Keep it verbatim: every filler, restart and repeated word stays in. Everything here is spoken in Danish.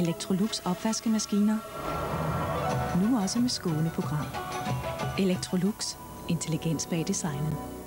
Electrolux opvaskemaskiner. Nu også med skåneprogram. Electrolux. Intelligens bag designet.